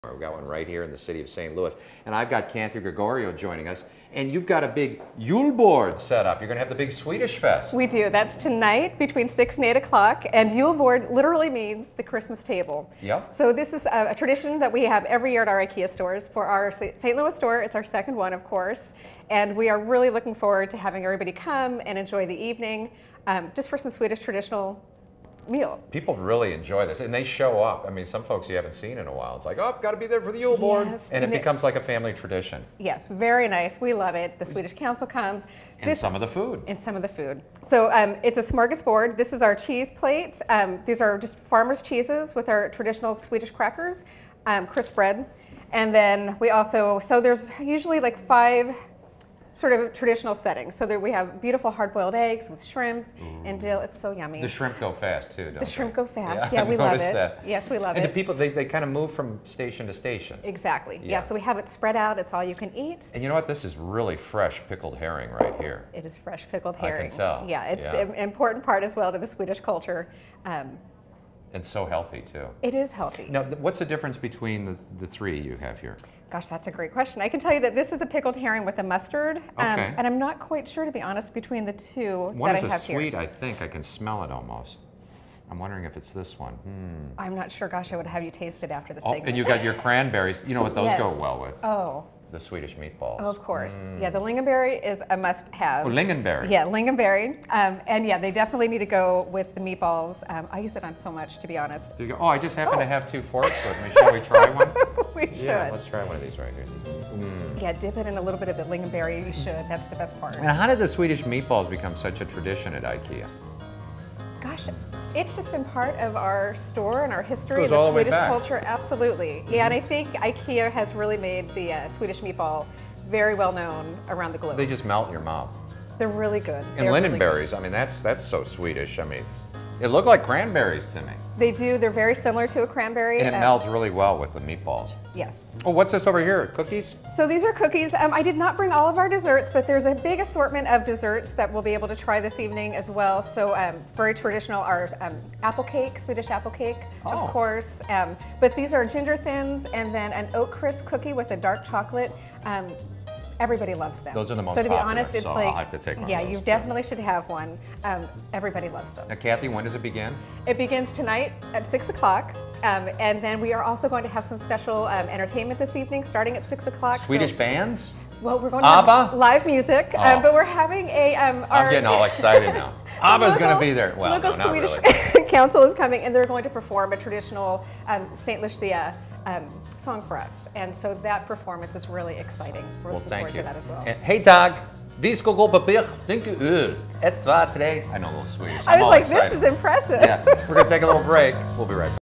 We've got one right here in the city of St. Louis. And I've got Kathy Gregorio joining us. And you've got a big Yule board set up. You're going to have the big Swedish Fest. We do. That's tonight between 6 and 8 o'clock. And Yule board literally means the Christmas table. Yep. So this is a tradition that we have every year at our IKEA stores. For our St. Louis store, it's our second one, of course. And we are really looking forward to having everybody come and enjoy the evening just for some Swedish traditional meal. People really enjoy this, and they show up. I mean, some folks you haven't seen in a while. It's like, oh, I've got to be there for the Yule board, Yes, and it becomes like a family tradition. Yes, very nice. We love it. The Swedish Council comes. And some of the food. And some of the food. So it's a smorgasbord. This is our cheese plate. These are just farmer's cheeses with our traditional Swedish crackers, crisp bread. And then we also, so there's usually like 5 sort of traditional settings. So there we have beautiful hard-boiled eggs with shrimp and dill. It's so yummy. The shrimp go fast too, don't they? The shrimp go fast. Yeah, Yeah, we love it. that. Yes, we love and it. And the people, they kind of move from station to station. Exactly. Yeah. Yeah, so we have it spread out. It's all you can eat. And you know what? This is really fresh pickled herring right here. It is fresh pickled herring. I can tell. Yeah, it's an important part as well to the Swedish culture. And so healthy too. It is healthy. Now, what's the difference between the 3 you have here? Gosh, that's a great question. I can tell you that this is a pickled herring with a mustard, Okay. and I'm not quite sure, to be honest, between the two One that is I a have sweet, here. I think. I can smell it almost. I'm wondering if it's this one. I'm not sure. Gosh, I would have you taste it after the Oh, segment. and you got your cranberries. You know what those go Yes. well with? Oh, The Swedish meatballs. of course. Yeah, the lingonberry is a must-have. Oh, lingonberry. Yeah, lingonberry. And yeah, they definitely need to go with the meatballs. I use it on so much, to be honest. There you go. Oh, I just happen to have 2 forks with me. Shall we try one? We should. Yeah, let's try one of these right here. Yeah, dip it in a little bit of the lingonberry. You should. That's the best part. And how did the Swedish meatballs become such a tradition at IKEA? Gosh, it's just been part of our store and our history, Goes the all the way Swedish back. culture. Absolutely. Yeah, and I think IKEA has really made the Swedish meatball very well known around the globe. They just melt in your mouth. They're really good. And They're really good. lingonberries, I mean, that's so Swedish. I mean, it looked like cranberries to me. They do. They're very similar to a cranberry. And it melds really well with the meatballs. Yes. Oh, what's this over here? Cookies? So these are cookies. I did not bring all of our desserts, but there's a big assortment of desserts that we'll be able to try this evening as well. So very traditional are apple cake, Swedish apple cake, of course. But these are ginger thins and then an oat crisp cookie with a dark chocolate. Everybody loves them. Those are the most So to be popular, honest, it's so like, I'll have to take one yeah, of those you too. definitely should have one. Everybody loves them. Now, Kathy, when does it begin? It begins tonight at 6 o'clock. And then we are also going to have some special entertainment this evening starting at 6 o'clock. Swedish bands? Well, we're going to ABBA? have live music, but we're having a... I'm getting all excited now. ABBA's going to be there. Well, local no, not Swedish really. Council is coming, and they're going to perform a traditional St. Lucia song for us. And so that performance is really exciting. We're Well, looking thank forward you. to that as well. And, hey, Tag. Vi ska gå på bild. Tänk öl. 1, 2, 3. I know a little Swedish. I I'm was all like, excited. this is impressive. Yeah, we're going to take a little break. We'll be right back.